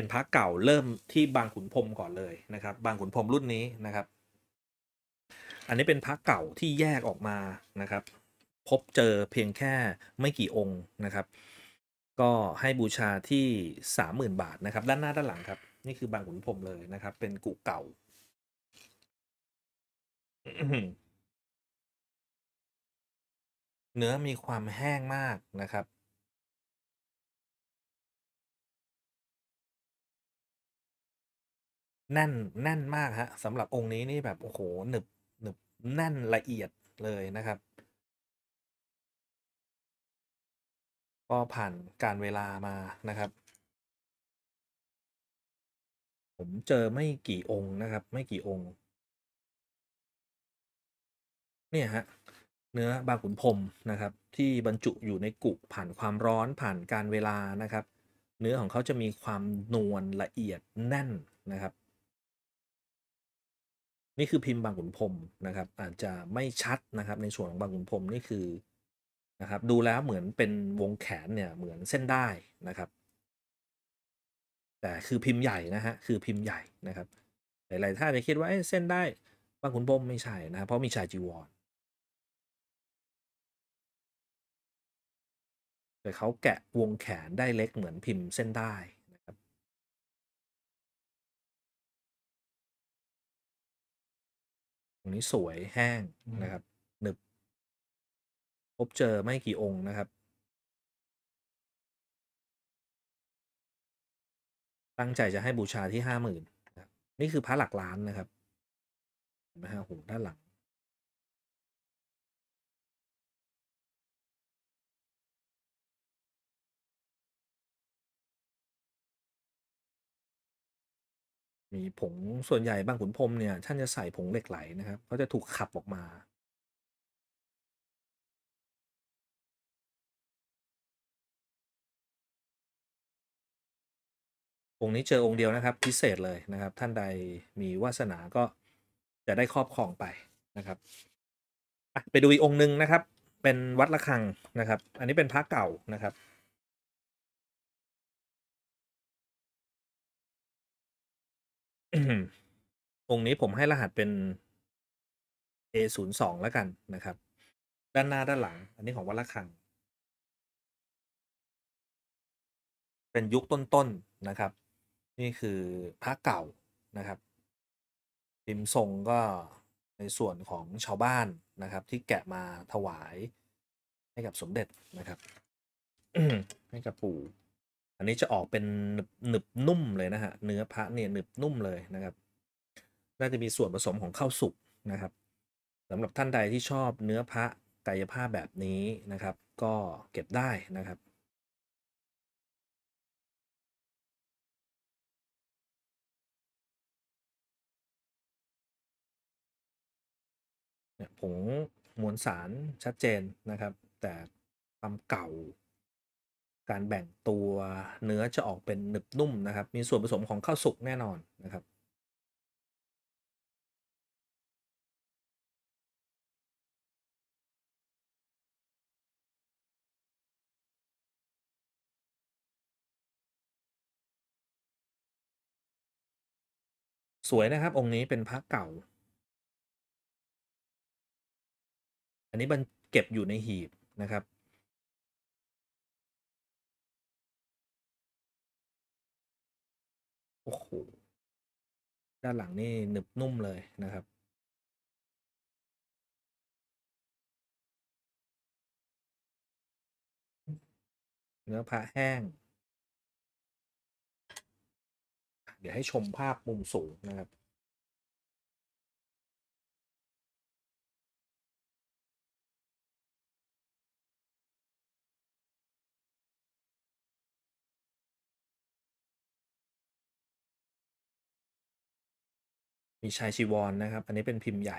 เป็นพระเก่าเริ่มที่บางขุนพรหมก่อนเลยนะครับบางขุนพรหมรุ่นนี้นะครับอันนี้เป็นพระเก่าที่แยกออกมานะครับพบเจอเพียงแค่ไม่กี่องค์นะครับก็ให้บูชาที่ 30,000 บาทนะครับด้านหน้าด้านหลังครับนี่คือบางขุนพรหมเลยนะครับเป็นกุเก่าเนื้อมีความแห้งมากนะครับแน่นแน่นมากฮะสำหรับองค์นี้นี่แบบโอ้โหหนึบหนึบแน่นละเอียดเลยนะครับก็ผ่านการเวลามานะครับผมเจอไม่กี่องค์นะครับไม่กี่องค์เนี่ยฮะเนื้อบางขุนพรหมนะครับที่บรรจุอยู่ในกุผ่านความร้อนผ่านการเวลานะครับเนื้อของเขาจะมีความนวลละเอียดแน่นนะครับ นี่คือพิมพ์บางขุนพรหมนะครับอาจจะไม่ชัดนะครับในส่วนของบางขุนพรหมนี่คือนะครับดูแล้วเหมือนเป็นวงแขนเนี่ยเหมือนเส้นได้นะครับแต่คือพิมพ์ใหญ่นะฮะคือพิมพ์ใหญ่นะครับหลายๆท่านจะคิดว่าเส้นได้บางขุนพรหมไม่ใช่นะเพราะมีชายจีวรแต่เขาแกะวงแขนได้เล็กเหมือนพิมพ์เส้นได้นะครับตรงนี้สวยแห้งนะครับหนึบพบเจอไม่กี่องค์นะครับตั้งใจจะให้บูชาที่50,000นะครับนี่คือพระหลักล้านนะครับเห็นไหมฮะโอ้โหด้านหลัง มีผงส่วนใหญ่บางขุนพรหมเนี่ยท่านจะใส่ผงเหล็กไหลนะครับเขาจะถูกขับออกมาองค์นี้เจอองค์เดียวนะครับพิเศษเลยนะครับท่านใดมีวาสนาก็จะได้ครอบครองไปนะครับไปดูอีกองค์หนึ่งนะครับเป็นวัดระฆังนะครับอันนี้เป็นพระเก่านะครับองค์นี้ผมให้รหัสเป็น A02แล้วกันนะครับด้านหน้าด้านหลังอันนี้ของวัดระฆังเป็นยุคต้นๆนะครับนี่คือพระเก่านะครับ พิมพ์ทรงก็ในส่วนของชาวบ้านนะครับที่แกะมาถวายให้กับสมเด็จนะครับให้กับปู่อันนี้จะออกเป็นหนึบนุ่มเลยนะฮะเนื้อพระเนี่ยหนึบนุ่มเลยนะครับน่าจะมีส่วนผสมของข้าวสุกนะครับสำหรับท่านใดที่ชอบเนื้อพระกายภาพแบบนี้นะครับก็เก็บได้นะครับเนี่ยผงมวลสารชัดเจนนะครับแต่ความเก่า การแบ่งตัวเนื้อจะออกเป็นหนึบนุ่มนะครับมีส่วนผสมของข้าวสุกแน่นอนนะครับสวยนะครับองค์นี้เป็นพระเก่าอันนี้มันเก็บอยู่ในหีบนะครับโอ้โหด้านหลังนี่หนึบนุ่มเลยนะครับเนื้อพระแห้งเดี๋ยวให้ชมภาพมุมสูงนะครับมีชายชีวรนะครับอันนี้เป็นพิมพ์ใหญ่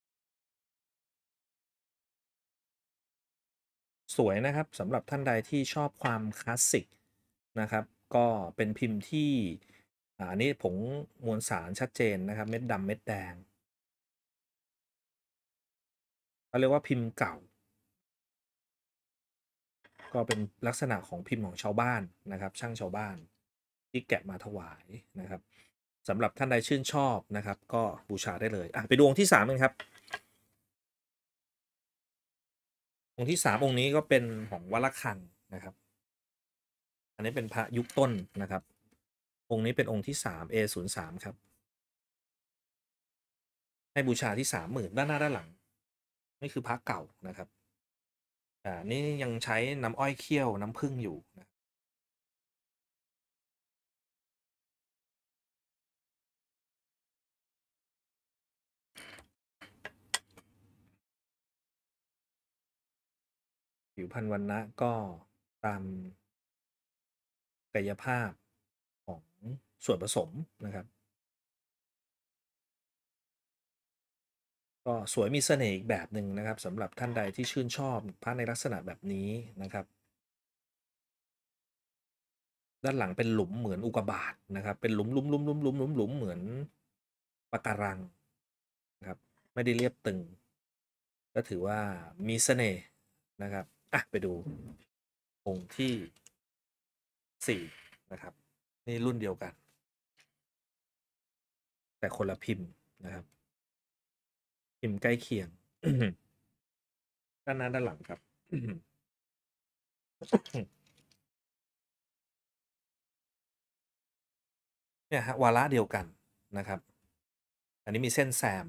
สวยนะครับสำหรับท่านใดที่ชอบความคลาสสิกนะครับก็เป็นพิมพ์ที่อันนี้ผงมวลสารชัดเจนนะครับเม็ดดำเม็ดแดงเขาเรียกว่าพิมพ์เก่า ก็เป็นลักษณะของพิมพ์ของชาวบ้านนะครับช่างชาวบ้านที่แกะมาถวายนะครับสำหรับท่านใดชื่นชอบนะครับก็บูชาได้เลยไปดูองค์ที่3กันครับองค์ที่3องค์นี้ก็เป็นของวัดระฆังนะครับอันนี้เป็นพระยุคต้นนะครับองค์นี้เป็นองค์ที่3 A03 ครับให้บูชาที่ 30,000 ด้านหน้าด้านหลังนี่คือพระเก่านะครับนี่ยังใช้น้ำอ้อยเคี่ยวน้ำผึ้งอยู่นะผิวพรรณวรรณะก็ตามกายภาพของส่วนผสมนะครับก็สวยมีเสน่ห์อีกแบบหนึ่งนะครับสำหรับท่านใดที่ชื่นชอบพระในลักษณะแบบนี้นะครับด้านหลังเป็นหลุมเหมือนอุกกาบาตนะครับเป็นหลุมเหมือนปะการังนะครับไม่ได้เรียบตึงก็ถือว่ามีเสน่ห์นะครับไปดูองค์ที่4นะครับนี่รุ่นเดียวกันแต่คนละพิมพ์นะครับพิมพ์ใกล้เคียง ด้านหน้าด้านหลังครับ เนี่ยฮะวาระเดียวกันนะครับอันนี้มีเส้นแซม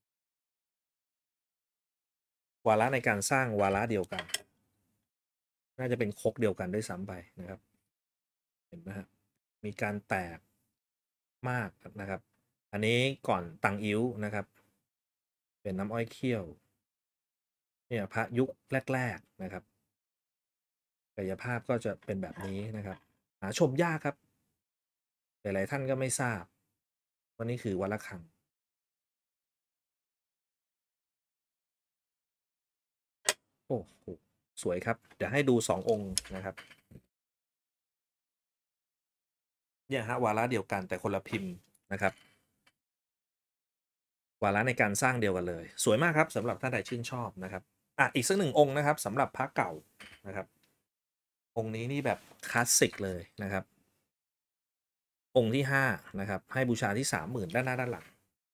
วาระในการสร้างวาระเดียวกันน่าจะเป็นคกเดียวกันด้วยซ้ำไปนะครับเห็นไหมฮะมีการแตกมากนะครับอันนี้ก่อนตังอิ้วนะครับเป็นน้ำอ้อยเคี่ยวเนี่ยพระยุคแรกๆนะครับกายภาพก็จะเป็นแบบนี้นะครับหาชมยากครับหลายๆท่านก็ไม่ทราบว่านี่คือวัดระฆังโอ้โหสวยครับเดี๋ยวให้ดู2องค์นะครับเนี่ยฮะวาระเดียวกันแต่คนละพิมพ์นะครับวาระในการสร้างเดียวกันเลยสวยมากครับสำหรับท่านใดชื่นชอบนะครับอีกสัก1องค์นะครับสำหรับพระเก่านะครับองค์นี้นี่แบบคลาสสิกเลยนะครับองค์ที่5นะครับให้บูชาที่ 30,000 ด้านหน้าด้านหลัง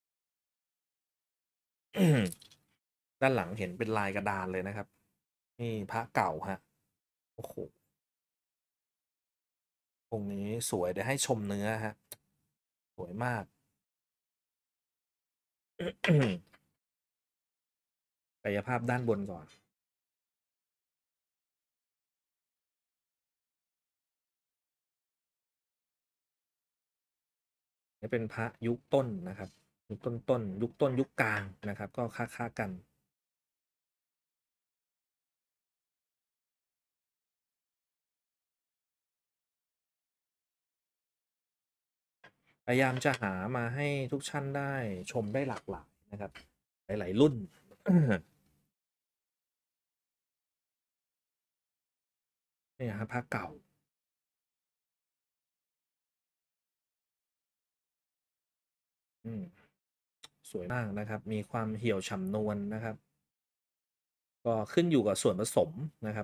ด้านหลังเห็นเป็นลายกระดานเลยนะครับนี่พระเก่าฮะโอ้โหองค์นี้สวยเดี๋ยวให้ชมเนื้อฮะสวยมาก กายภาพด้านบนก่อนนี่เป็นพระยุคต้นนะครับยุคต้นยุคต้นยุคกลางนะครับก็ค้ากันพยายามจะหามาให้ทุกท่านได้ชมได้หลากหลายนะครับหลายๆรุ่น นี่ฮะพระเก่าสวยมากนะครับมีความเหี่ยวฉ่ำนวลนะครับก็ขึ้นอยู่กับส่วนผสมนะครับ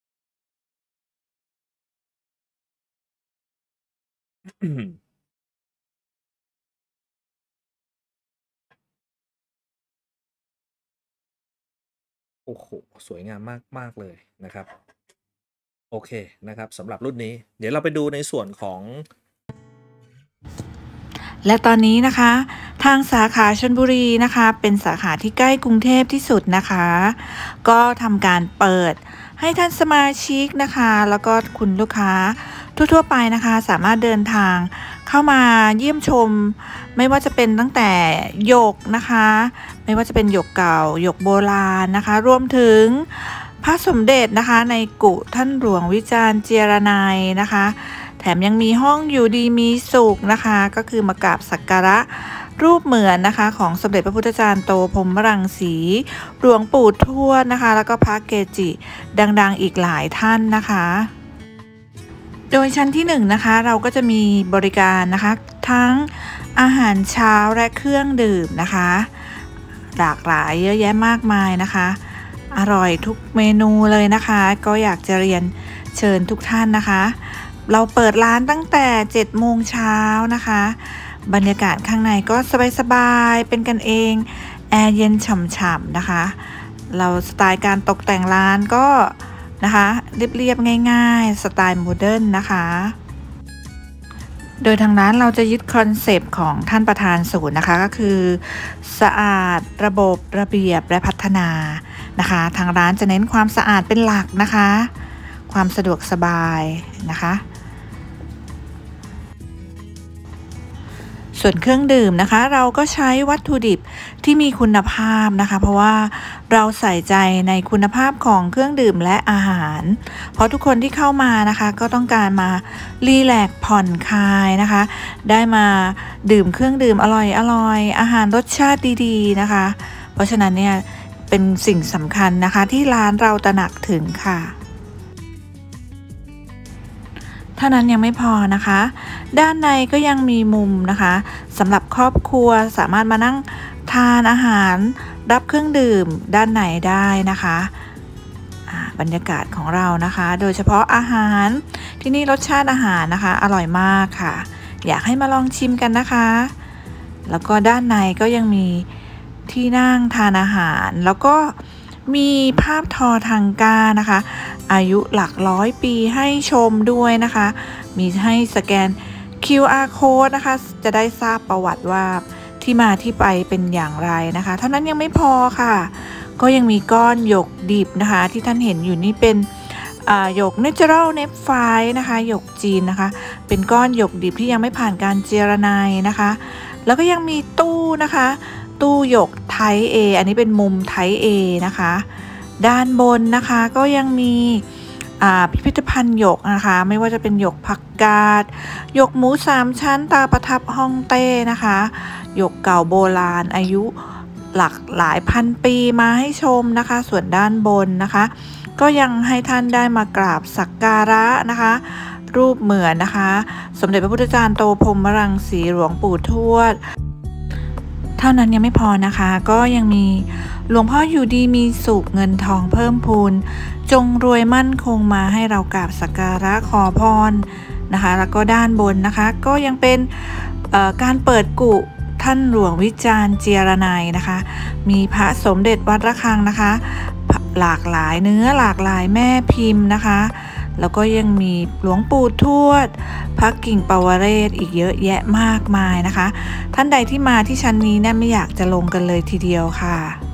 โอ้โหสวยงามมากเลยนะครับโอเคนะครับสำหรับรุ่นนี้เดี๋ยวเราไปดูในส่วนของและตอนนี้นะคะทางสาขาชลบุรีนะคะเป็นสาขาที่ใกล้กรุงเทพที่สุดนะคะก็ทำการเปิดให้ท่านสมาชิกนะคะแล้วก็คุณลูกค้าทั่วๆไปนะคะสามารถเดินทางเข้ามาเยี่ยมชมไม่ว่าจะเป็นตั้งแต่หยกนะคะไม่ว่าจะเป็นหยกเก่าหยกโบราณนะคะรวมถึงพระสมเด็จนะคะในกุท่านหลวงวิจารณ์เจียรนัยนะคะแถมยังมีห้องอยู่ดีมีสุขนะคะก็คือมากราบสักการะรูปเหมือนนะคะของสมเด็จพระพุทธจารย์โตพรหมรังสีหลวงปู่ทวดนะคะแล้วก็พระเกจิดังๆอีกหลายท่านนะคะโดยชั้นที่1นะคะเราก็จะมีบริการนะคะทั้งอาหารเช้าและเครื่องดื่มนะคะหลากหลายเยอะแยะมากมายนะคะอร่อยทุกเมนูเลยนะคะก็อยากจะเรียนเชิญทุกท่านนะคะเราเปิดร้านตั้งแต่7 โมงเช้านะคะบรรยากาศข้างในก็สบายๆเป็นกันเองแอร์เย็นฉ่ำๆนะคะเราสไตล์การตกแต่งร้านก็นะคะเรียบๆง่ายๆสไตล์โมเดิร์นนะคะโดยทางร้านเราจะยึดคอนเซปต์ของท่านประธานศูนย์นะคะก็คือสะอาดระบบระเบียบและพัฒนานะคะทางร้านจะเน้นความสะอาดเป็นหลักนะคะความสะดวกสบายนะคะส่วนเครื่องดื่มนะคะเราก็ใช้วัตถุดิบที่มีคุณภาพนะคะเพราะว่าเราใส่ใจในคุณภาพของเครื่องดื่มและอาหารเพราะทุกคนที่เข้ามานะคะก็ต้องการมารีแลกซ์ผ่อนคลายนะคะได้มาดื่มเครื่องดื่มอร่อยอาหารรสชาติดีๆนะคะเพราะฉะนั้นเนี่ยเป็นสิ่งสำคัญนะคะที่ร้านเราตระหนักถึงค่ะเท่านั้นยังไม่พอนะคะด้านในก็ยังมีมุมนะคะสำหรับครอบครัวสามารถมานั่งทานอาหารรับเครื่องดื่มด้านในได้นะคะบรรยากาศของเรานะคะโดยเฉพาะอาหารที่นี่รสชาติอาหารนะคะอร่อยมากค่ะอยากให้มาลองชิมกันนะคะแล้วก็ด้านในก็ยังมีที่นั่งทานอาหารแล้วก็มีภาพทอทังก้านะคะอายุหลัก100 ปีให้ชมด้วยนะคะมีให้สแกน QR code นะคะจะได้ทราบประวัติว่าที่มาที่ไปเป็นอย่างไรนะคะเท่านั้นยังไม่พอค่ะก็ยังมีก้อนหยกดิบนะคะที่ท่านเห็นอยู่นี่เป็นหยก Natural Nephrite นะคะหยกจีนนะคะเป็นก้อนหยกดิบที่ยังไม่ผ่านการเจรไนนะคะแล้วก็ยังมีตู้นะคะตู้หยกไทป์ A อันนี้เป็นมุมไทป์ A นะคะด้านบนนะคะก็ยังมีพิพิธภัณฑ์หยกนะคะไม่ว่าจะเป็นหยกผักกาดหยกหมู3 ชั้นตาประทับฮ่องเต้นะคะหยกเก่าโบราณอายุหลายพันปีมาให้ชมนะคะส่วนด้านบนนะคะก็ยังให้ท่านได้มากราบสักการะนะคะรูปเหมือนนะคะสมเด็จพระพุทธจารย์โตพรหมรังสีหลวงปู่ทวดเท่านั้นยังไม่พอนะคะก็ยังมีหลวงพ่ออยู่ดีมีสุขเงินทองเพิ่มพูนจงรวยมั่นคงมาให้เรากราบสักการะขอพรนะคะแล้วก็ด้านบนนะคะก็ยังเป็นการเปิดกุท่านหลวงวิจารณ์เจียรนัยนะคะมีพระสมเด็จวัดระฆังนะคะหลากหลายเนื้อหลากหลายแม่พิมพ์นะคะแล้วก็ยังมีหลวงปู่ทวดพระกิ่งปวเรศอีกเยอะแยะมากมายนะคะท่านใดที่มาที่ชั้นนี้เนี่ยไม่อยากจะลงกันเลยทีเดียวค่ะ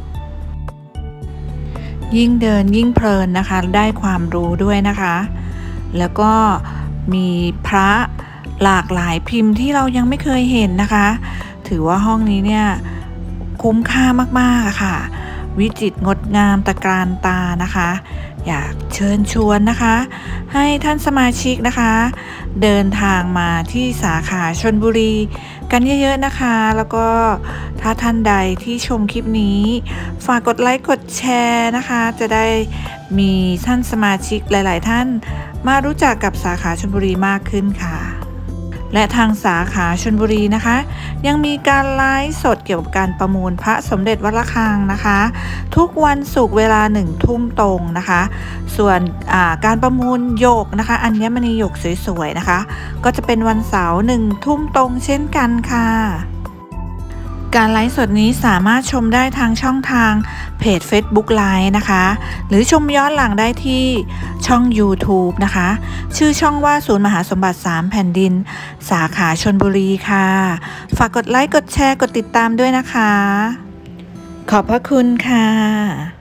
ยิ่งเดินยิ่งเพลินนะคะได้ความรู้ด้วยนะคะแล้วก็มีพระหลากหลายพิมพ์ที่เรายังไม่เคยเห็นนะคะถือว่าห้องนี้เนี่ยคุ้มค่ามากๆค่ะวิจิตรงดงามตะการตานะคะอยากเชิญชวนนะคะให้ท่านสมาชิกนะคะเดินทางมาที่สาขาชลบุรีกันเยอะๆนะคะแล้วก็ถ้าท่านใดที่ชมคลิปนี้ฝากกดไลค์กดแชร์นะคะจะได้มีท่านสมาชิกหลายๆท่านมารู้จักกับสาขาชลบุรีมากขึ้นค่ะและทางสาขาชลบุรีนะคะยังมีการไลฟ์สดเกี่ยวกับการประมูลพระสมเด็จวัดระฆังนะคะทุกวันศุกร์เวลา1 ทุ่มตรงนะคะส่วนการประมูลหยกนะคะอัญมณีหยกสวยๆนะคะก็จะเป็นวันเสาร์1 ทุ่มตรงเช่นกันค่ะการไลฟ์สดนี้สามารถชมได้ทางช่องทางเพจ Facebook Live นะคะหรือชมย้อนหลังได้ที่ช่อง YouTube นะคะชื่อช่องว่าศูนย์มหาสมบัติ3 แผ่นดินสาขาชลบุรีค่ะฝากกดไลค์กดแชร์กดติดตามด้วยนะคะขอบพระคุณค่ะ